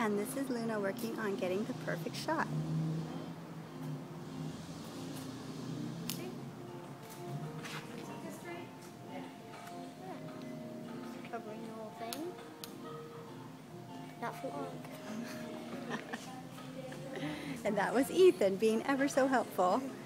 And this is Luna working on getting the perfect shot. Covering the whole thing. Not for long. And that was Ethan being ever so helpful.